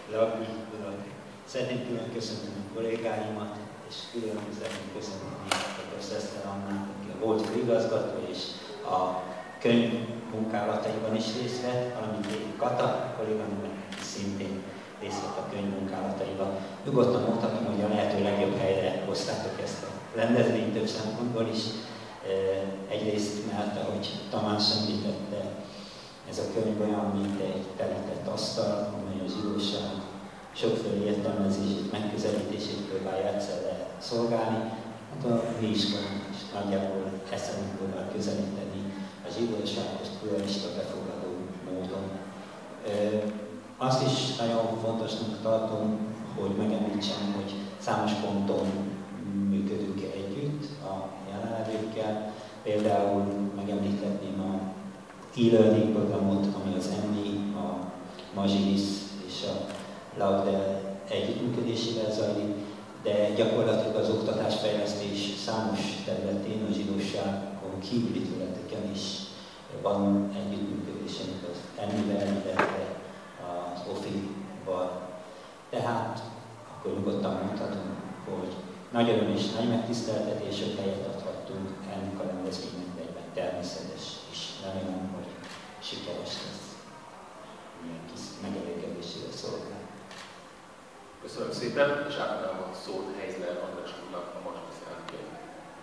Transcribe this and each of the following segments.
Szeretném külön köszönteni a kollégáimat, és külön szeretném köszönteni dr. Eszter Annát, aki a volt főigazgató, és a könyv munkálataiban is részt vett, valamint Évi Kata kolléganőm, aki szintén részt vett a könyv munkálataiban. Nyugodtan mondhatom, hogy a lehető legjobb helyre hoztátok ezt a rendezvényt több szempontból is. Egyrészt, mert ahogy Tamás említette, ez a könyv olyan, mint egy telített asztal, amely a zsidóság sokféle értelmezését, megközelítését próbálja egyszerre szolgálni. Hát a mi iskolánk is nagyjából ezt szeretnénk próbál közelíteni a zsidósághoz pluralista befogadó módon. Azt is nagyon fontosnak tartom, hogy megemlítsem, hogy számos ponton működünk együtt a jelenlevőkkel. Például megemlíthetném a e-learning programot, ami az EMNI, a Mazsilis és a Laudel együttműködésével zajlik, de gyakorlatilag az oktatásfejlesztés számos területén, a zsidóságon kívüli területeken is van együttműködésünk az EMNI-vel, illetve az OFI-val. Tehát akkor nyugodtan mondhatom, hogy nagy öröm és nagy megtiszteltetés, hogy helyet adhattunk ennek a rendezvénynek, egyben természetes, és remélem, hogy sikeres lesz. Mindenki megelégedésére szolgál. Köszönöm szépen, és átadom a szót Heizler András úrnak, a Mazsilis elnökének.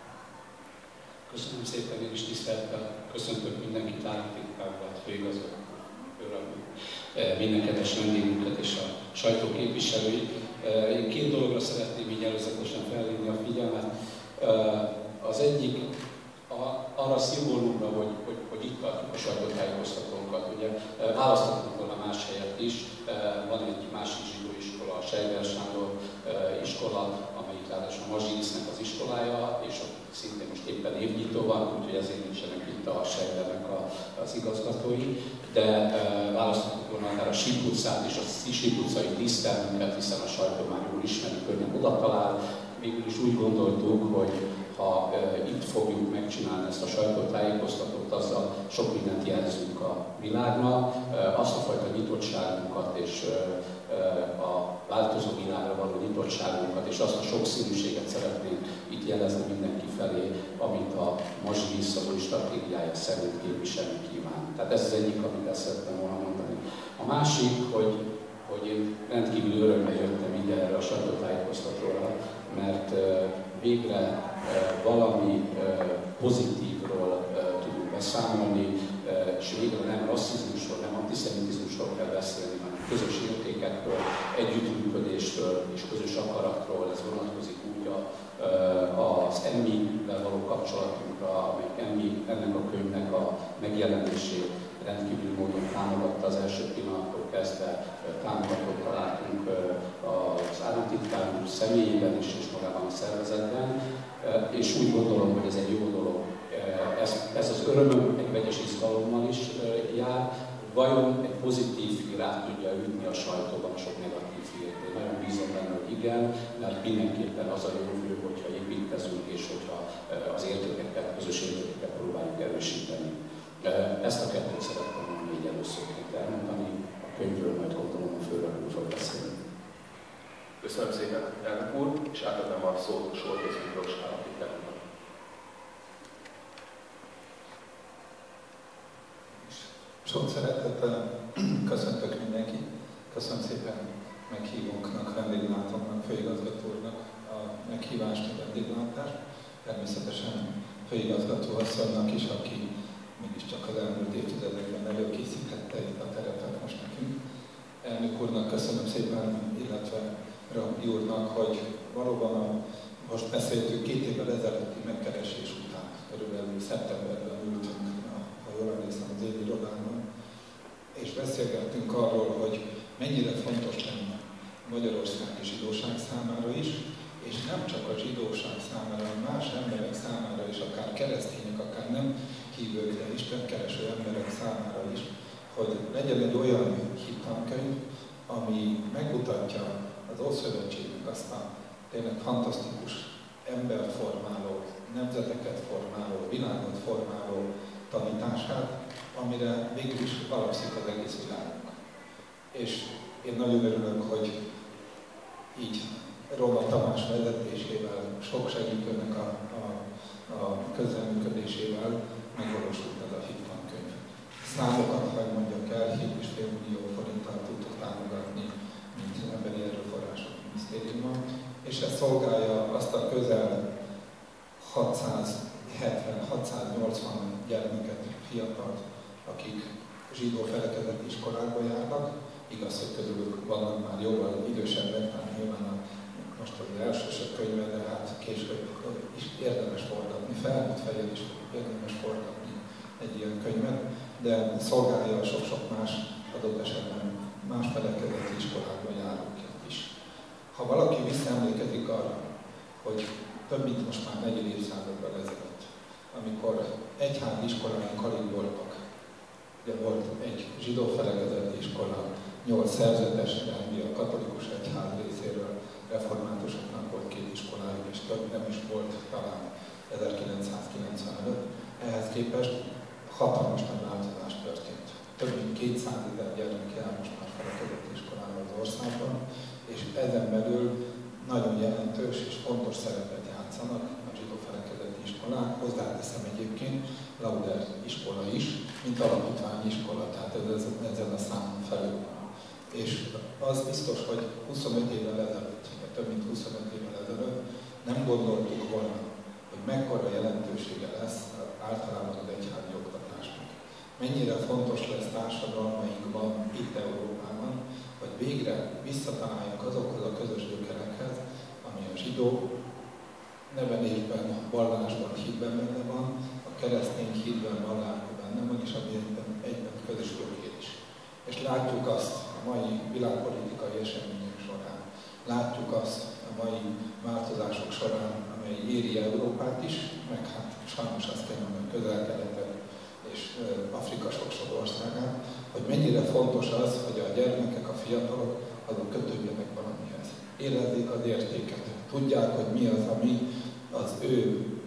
Köszönöm szépen, én is tisztelettel köszöntök mindenkit, államtitkárát, főigazgató urat, minden kedves vendégünket és a sajtó képviselőit. Én két dologra szeretném így előzetesen felhívni a figyelmet. Az egyik arra a szimbólumra, hogy itt tartjuk a sajtótájékoztatónkat. Ugye választottunk volna más helyet is, van egy másik zsidó iskola, a Sejber Sándor iskola, amelyik ráadásul a Mazsilisnek az iskolája, és szintén most éppen évnyitó van, úgyhogy ezért nincsenek itt a Sejbernek az igazgatói, de választottuk volna akár a Síp utcát és a Síp utcai dísztermünket, hiszen a sajtó már jól ismeri, könnyen oda talál. Végül is úgy gondoltuk, hogy ha itt fogjuk megcsinálni ezt a sajtótájékoztatót, azzal sok mindent jelzünk a világnak, azt a fajta nyitottságunkat és a változó világra való nyitottságunkat, és azt a sokszínűséget szeretnénk itt jelezni mindenki felé, amit a Mazsilis új stratégiája szerint képviselni kíván. Tehát ez az egyik, amit el szeretném volna mondani. A másik, hogy én rendkívül örömmel jöttem ide erre a sajtótájékoztatóra, mert végre valami pozitívról tudunk beszámolni, és végre nem rasszizmusról, nem antiszemitizmusról kell beszélni, hanem közös értékekről, együttműködésről és közös akaratról. Ez vonatkozik úgy az EMMI-vel való kapcsolatunkra, amely ennek a könyvnek a megjelenését rendkívül módon támogatta az első pillanattól kezdve, támogatót találtunk az államtitkár úr személyében is, és magában a szervezetben, és úgy gondolom, hogy ez egy jó dolog. Ez az örömöm egy vegyes izgalommal is jár, vajon egy pozitív hír át tudja ütni a sajtóban a sok negatív hírt. Én nagyon bízom benne, hogy igen, mert mindenképpen az a jövő, hogyha építkezünk, és hogyha az értékeket, közös értékeket próbáljuk erősíteni. Ezt a kettőt szerettem volna így előszörként elmondani, a könyvről majd gondolom a főnök fog beszélni. Köszönöm szépen, elnök úr, és átadnám a szót Soltész Miklós államtitkárnak. Sok szeretettel köszöntök mindenkit. Köszönöm szépen meghívónknak, vendéglátónknak, főigazgatónak a meghívást, a vendéglátást. Természetesen főigazgató asszonynak is, aki mégiscsak az elmúlt évtizedekben előkészítette itt a terepet most nekünk. Elnök úrnak köszönöm szépen, illetve Rabbi úrnak, hogy valóban most beszéltük 2 évvel ezelőtti megkeresés után, körülbelül szeptemberben ültünk, ha jól emlékszem, az évirodában, és beszélgettünk arról, hogy mennyire fontos lenne magyarországi zsidóság számára is, és nem csak a zsidóság számára, hanem más emberek számára is, akár keresztények, akár nem hívők, de istenkereső emberek számára is, hogy legyen egy olyan hittankönyv, ami megmutatja az Ószövetségnek azt a tényleg fantasztikus emberformáló, nemzeteket formáló, világot formáló tanítását, amire végül is alapszik az egész világunk. És Én nagyon örülök, hogy így Róma Tamás vezetésével, sok segítőnek a közreműködésével megvalósult ez a hittankönyv. Számokat, ha mondjak el, 7,5 millió forinttal tudtuk támogatni, mint Emberi Erőforrások Minisztériuma, és ez szolgálja azt a közel 670-680 gyermeket, fiatalt, akik zsidó felekezeti iskolákba járnak. Igaz, hogy közülük vannak már jóval idősebbek, tehát nyilván most az elsősebb könyve, de hát később is érdemes forgatni, felnőtt fejjel is érdemes forgatni egy ilyen könyvet, de szolgálja sok-sok más adott esetben más felekezeti iskolákba járókat is. Ha valaki visszaemlékezik arra, hogy több mint most már 4 évszázaddal ezelőtt, amikor egyházi iskoláink alig voltak, ugye volt egy zsidó felekezeti iskola, 8 szerzetes rendi a katolikus egyház részéről, reformátusoknak volt 2 iskolájuk, és több nem is volt talán 1995. Ehhez képest hatalmas nagy változás történt. Több mint 200 000 gyermek jár most már felekezeti iskolára az országban, és ezen belül nagyon jelentős és fontos szerepet játszanak a zsidó felekezeti iskolák. Hozzáteszem egyébként Lauder iskola is, mint alapítványi iskola, tehát ez ezen a számon felül. És az biztos, hogy 25 évvel ezelőtt, vagy több mint 25 évvel ezelőtt nem gondoltuk volna, hogy mekkora jelentősége lesz általában az egyházi oktatásnak. Mennyire fontos lesz társadalmainkban, itt Európában, hogy végre visszataláljunk azokhoz a közös gyökerekhez, ami a zsidó nevelésben, vallásban, hitben benne van, a keresztény hitben, vallásban benne van, és ami egyben közös gyökér is. És látjuk azt a mai világpolitikai események során, látjuk azt a mai változások során, amely éri Európát is, meg hát sajnos azt kell mondani, Közel-Keletet és Afrika sok-sok országát, hogy mennyire fontos az, hogy a gyermekek, a fiatalok, azok kötődjenek valamihez. Érezzék az értéket, tudják, hogy mi az, ami az ő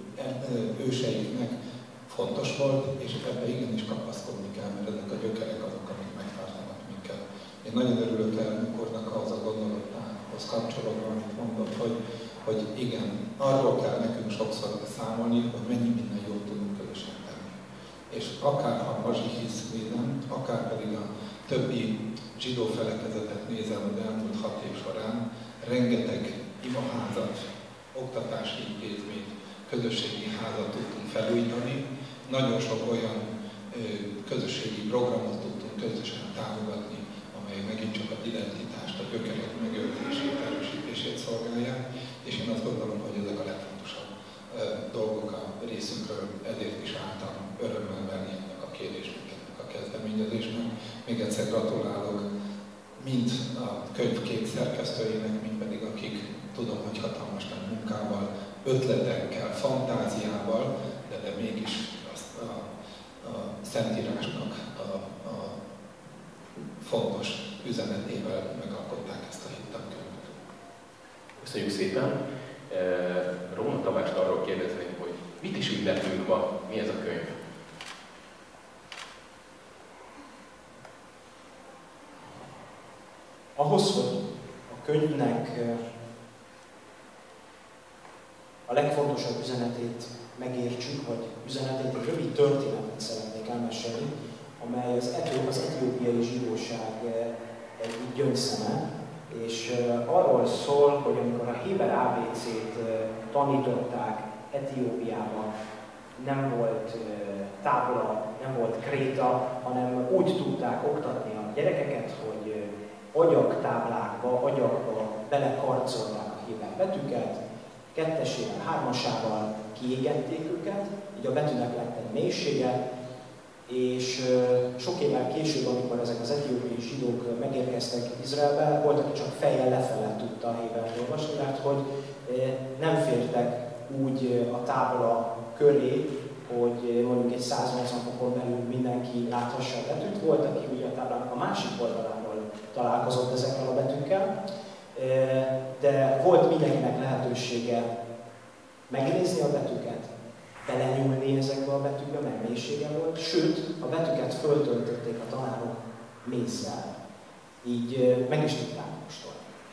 őseiknek fontos volt, és ebbe igenis kapaszkodni kell, mert ezek a gyökerek azok, amik megtartanak minket. Én nagyon örülök elnök úrnak ahhoz a gondolatához kapcsolatban, amit mondott, hogy igen, arról kell nekünk sokszor számolni, hogy mennyi minden jót tudunk közösen tenni. És akár ha Mazsihisz nézem, akár pedig a többi zsidó felekezetet nézem az elmúlt 6 év során, rengeteg imaházat, oktatási intézményt, közösségi házat tudtunk felújítani, nagyon sok olyan közösségi programot tudtunk közösen támogatni, amelyek megint csak az identitást, a gyökerek megőrzését, erősítését szolgálják, és én azt gondolom, hogy ezek a legfontosabb dolgok a részünkről, ezért is álltam örömmel venni ennek a kérésnek, ennek a kezdeményezésnek. Még egyszer gratulálok mind a könyv 2 szerkesztőinek, mind pedig akik tudom, hogy hatalmas nagy munkával, ötletekkel, fantáziával, de mégis azt a Szentírásnak a fontos üzenetével megalkották ezt a hittankönyvet. Köszönjük szépen! Róna Tamást arról kérdezném, hogy mit is ünneplünk ma, mi ez a könyv? Ahhoz, hogy a könyvnek a legfontosabb üzenetét megértsük, vagy üzenetét, egy rövid történetet szeretnék elmesélni, amely az etiópiai zsidóság egyik gyöngyszeme, és arról szól, hogy amikor a héber ABC-t tanították Etiópiában, nem volt tábla, nem volt kréta, hanem úgy tudták oktatni a gyerekeket, hogy agyagtáblákba, agyagba belekarcolták a héber betűket, 2-ével, 3-asával kiégették őket, így a betűnek lett egy mélysége, és sok évvel később, amikor ezek az etiópiai zsidók megérkeztek Izraelbe, volt, aki csak fejjel lefele tudta a hébert olvasni, mert hogy nem fértek úgy a tábla köré, hogy mondjuk egy 180 fokon belül mindenki láthassa a betűt. Volt, aki ugye a táblának a másik oldaláról találkozott ezekkel a betűkkel, de volt mindenkinek lehetősége megnézni a betűket, belenyúlni ezekbe a betűkbe, mert mélysége volt, sőt, a betűket föltöltötték a tanárok mézzel. így meg is tudták kóstolni.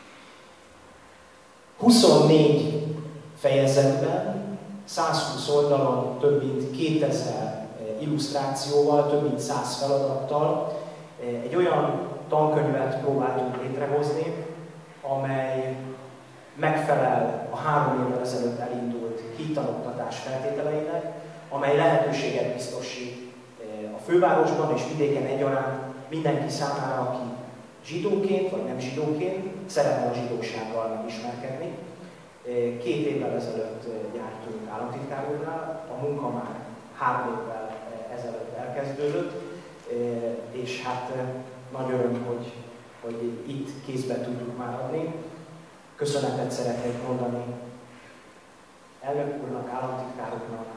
24 fejezetben, 120 oldalon, több mint 2000 illusztrációval, több mint 100 feladattal egy olyan tankönyvet próbáltunk létrehozni, amely megfelel a 3 évvel ezelőtt elindult hittanoktatás feltételeinek, amely lehetőséget biztosít a fővárosban és vidéken egyaránt mindenki számára, aki zsidóként vagy nem zsidóként szeretne a zsidósággal megismerkedni. 2 évvel ezelőtt jártunk államtitkár, a munka már 3 évvel ezelőtt elkezdődött, és hát nagy öröm, hogy itt kézbe tudjuk már adni. Köszönetet szeretnék mondani elnök úrnak, államtitkároknak,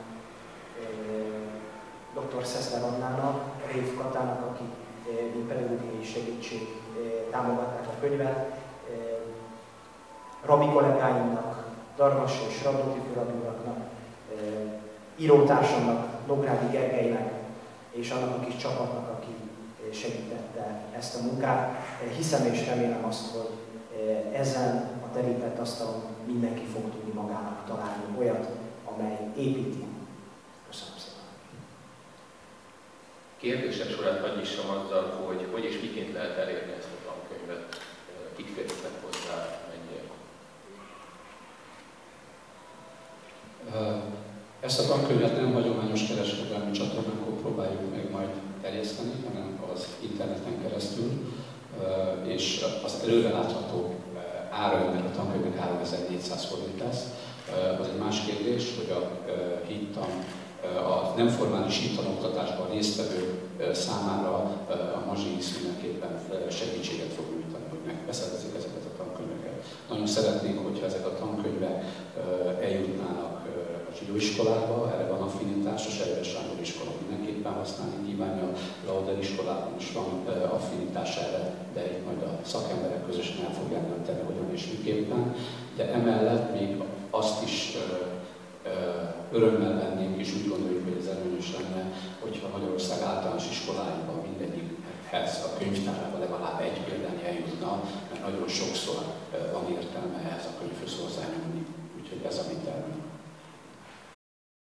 dr. Szeszler Annának, Rév Katának, akik mint pedagógiai segítség támogatták a könyvet, rabbi kollégáimnak, Darvas és Radnóti Főradúraknak, írótársamnak, Nógrádi Gergelynek és annak a kis csapatnak, aki segítette ezt a munkát. Hiszem és remélem azt, hogy ezen a terített asztalon mindenki fog tudni magának találni olyat, amely építi. Köszönöm szépen. Kérdések sorát hagyjissam azzal, hogy és miként lehet elérni ezt a tankönyvet, kik férjenek hozzá, mennyiért. Ezt a tankönyvet nem hagyományos kereskedelmi csatornákon próbáljuk meg majd terjeszteni, hanem az interneten keresztül, és az előre látható ára ennek a tankönyvnek 3400 forint lesz. Az egy más kérdés, hogy a nem formális hittanoktatásban résztvevő számára a mazsiisz mindenképpen segítséget fog nyújtani, hogy megbeszerezzék ezeket a tankönyveket. Nagyon szeretnénk, hogyha ezek a tankönyvek eljutnának a zsidóiskolába, erre van affinitás, a Sejves Sándor iskola mindenképpen használni kívánja, a Lauder iskolában is van affinitás erre, de itt majd a szakemberek közösen el fogják dönteni, hogyan és miképpen. De emellett még azt is örömmel vennénk, és úgy gondoljuk, hogy ez előnyös lenne, hogyha Magyarország általános iskoláiban mindegyikhez a könyvtárába legalább egy példány eljutna, mert nagyon sokszor van értelme ehhez a könyvhöz hozzányúlni. Úgyhogy ez a mi tervünk.